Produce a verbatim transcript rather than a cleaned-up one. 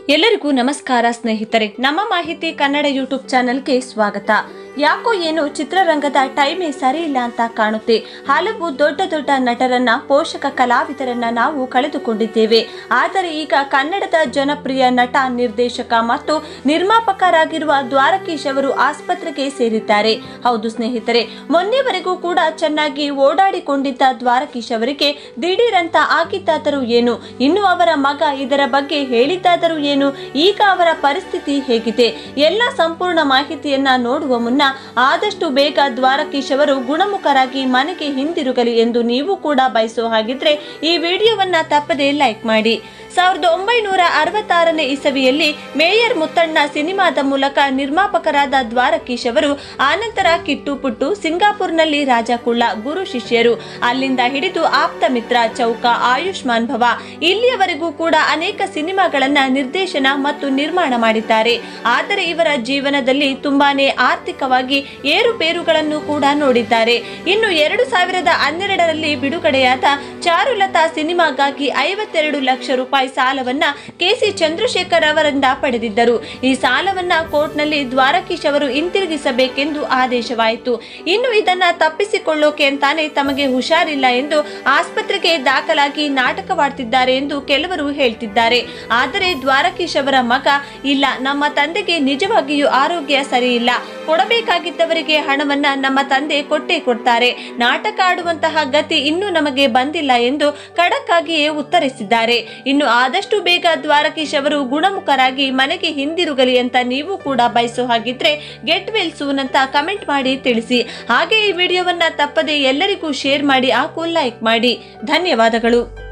ಎಲ್ಲರಿಗೂ ನಮಸ್ಕಾರ ಸ್ನೇಹಿತರೆ, ನಮ್ಮ ಮಾಹಿತಿ ಕನ್ನಡ ಯೂಟ್ಯೂಬ್ ಚಾನೆಲ್ಗೆ ಸ್ವಾಗತ. ಯಾಕೋ ಏನು ಚಿತ್ರರಂಗದ ಟೈಮೇ ಸರಿ ಇಲ್ಲ ಅಂತ ಕಾಣುತ್ತೆ. ಹಲವು ದೊಡ್ಡ ದೊಡ್ಡ ನಟರನ್ನ, ಪೋಷಕ ಕಲಾವಿದರನ್ನ ನಾವು ಕಳೆದುಕೊಂಡಿದ್ದೇವೆ. ಆದರೆ ಈಗ ಕನ್ನಡದ ಜನಪ್ರಿಯ ನಟ, ನಿರ್ದೇಶಕ ಮತ್ತು ನಿರ್ಮಾಪಕರಾಗಿರುವ ದ್ವಾರಕೀಶ್ ಅವರು ಆಸ್ಪತ್ರೆಗೆ ಸೇರಿದ್ದಾರೆ. ಹೌದು ಸ್ನೇಹಿತರೆ, ಮೊನ್ನೆವರೆಗೂ ಕೂಡ ಚೆನ್ನಾಗಿ ಓಡಾಡಿಕೊಂಡಿದ್ದ ದ್ವಾರಕೀಶ್ ಅವರಿಗೆ ದಿಢೀರಂತ ಆಗಿದ್ದಾದರೂ ಏನು, ಇನ್ನು ಅವರ ಮಗ ಇದರ ಬಗ್ಗೆ ಹೇಳಿದ್ದಾದರೂ ಏನು, ಈಗ ಅವರ ಪರಿಸ್ಥಿತಿ ಹೇಗಿದೆ, ಎಲ್ಲ ಸಂಪೂರ್ಣ ಮಾಹಿತಿಯನ್ನ ನೋಡುವ ಮುನ್ನ ಆದಷ್ಟು ಬೇಗ ದ್ವಾರಕೀಶ್ ಅವರು ಗುಣಮುಖರಾಗಿ ಮನೆಗೆ ಹಿಂದಿರುಗಲಿ ಎಂದು ನೀವು ಕೂಡ ಬಯಸೋ ಹಾಗಿದ್ರೆ ಈ ವಿಡಿಯೋವನ್ನ ತಪ್ಪದೇ ಲೈಕ್ ಮಾಡಿ. ಸಾವಿರದ ಒಂಬೈನೂರ ಅರವತ್ತಾರನೇ ಇಸವಿಯಲ್ಲಿ ಮೇಯರ್ ಮುತ್ತಣ್ಣ ಸಿನಿಮಾದ ಮೂಲಕ ನಿರ್ಮಾಪಕರಾದ ದ್ವಾರಕೀಶ್ ಅವರು ಆನಂತರ ಕಿಟ್ಟು ಪುಟ್ಟು, ಸಿಂಗಾಪುರ್ನಲ್ಲಿ ರಾಜಕುಳ್ಳ, ಗುರು ಶಿಷ್ಯರು, ಅಲ್ಲಿಂದ ಹಿಡಿದು ಆಪ್ತ ಮಿತ್ರ, ಚೌಕ, ಆಯುಷ್ಮಾನ್ ಭವ, ಇಲ್ಲಿಯವರೆಗೂ ಕೂಡ ಅನೇಕ ಸಿನಿಮಾಗಳನ್ನ ನಿರ್ದೇಶನ ಮತ್ತು ನಿರ್ಮಾಣ ಮಾಡಿದ್ದಾರೆ. ಆದರೆ ಇವರ ಜೀವನದಲ್ಲಿ ತುಂಬಾನೇ ಆರ್ಥಿಕವಾಗಿ ಏರುಪೇರುಗಳನ್ನು ಕೂಡ ನೋಡಿದ್ದಾರೆ. ಇನ್ನು ಎರಡು ಸಾವಿರದ ಹನ್ನೆರಡರಲ್ಲಿ ಬಿಡುಗಡೆಯಾದ ಚಾರುಲತಾ ಸಿನಿಮಾಗಾಗಿ ಐವತ್ತೆರಡು ಲಕ್ಷ ರೂಪಾಯಿ ಸಾಲವನ್ನ ಕೆಸಿ ಚಂದ್ರಶೇಖರ್ ಅವರಿಂದ ಪಡೆದಿದ್ದರು. ಈ ಸಾಲವನ್ನ ಕೋರ್ಟ್ನಲ್ಲಿ ದ್ವಾರಕೀಶ್ ಅವರು ಹಿಂತಿರುಗಿಸಬೇಕೆಂದು ಆದೇಶವಾಯಿತು. ಇನ್ನು ಇದನ್ನ ತಪ್ಪಿಸಿಕೊಳ್ಳೋಕೆ ಅಂತಾನೆ ತಮಗೆ ಹುಷಾರಿಲ್ಲ ಎಂದು ಆಸ್ಪತ್ರೆಗೆ ದಾಖಲಾಗಿ ನಾಟಕವಾಡ್ತಿದ್ದಾರೆ ಎಂದು ಕೆಲವರು ಹೇಳ್ತಿದ್ದಾರೆ. ಆದರೆ ದ್ವಾರಕೀಶ್ ಅವರ ಮಗ, ಇಲ್ಲ, ನಮ್ಮ ತಂದೆಗೆ ನಿಜವಾಗಿಯೂ ಆರೋಗ್ಯ ಸರಿ ಇಲ್ಲ, ಕೊಡಬೇಕಾಗಿದ್ದವರಿಗೆ ಹಣವನ್ನ ನಮ್ಮ ತಂದೆ ಕೊಟ್ಟೇ ಕೊಡ್ತಾರೆ, ನಾಟಕ ಆಡುವಂತಹ ಗತಿ ಇನ್ನೂ ನಮಗೆ ಬಂದಿಲ್ಲ ಎಂದು ಖಡಕ್ ಆಗಿಯೇ ಉತ್ತರಿಸಿದ್ದಾರೆ. ಇನ್ನು ಆದಷ್ಟು ಬೇಗ ದ್ವಾರಕೀಶ್ ಅವರು ಗುಣಮುಖರಾಗಿ ಮನೆಗೆ ಹಿಂದಿರುಗಲಿ ಅಂತ ನೀವು ಕೂಡ ಬಯಸೋ ಹಾಗಿದ್ರೆ ಗೆಟ್ ವೆಲ್ ಸೂನ್ ಅಂತ ಕಮೆಂಟ್ ಮಾಡಿ ತಿಳಿಸಿ. ಹಾಗೆ ಈ ವಿಡಿಯೋವನ್ನ ತಪ್ಪದೆ ಎಲ್ಲರಿಗೂ ಶೇರ್ ಮಾಡಿ, ಹಾಗೂ ಲೈಕ್ ಮಾಡಿ. ಧನ್ಯವಾದಗಳು.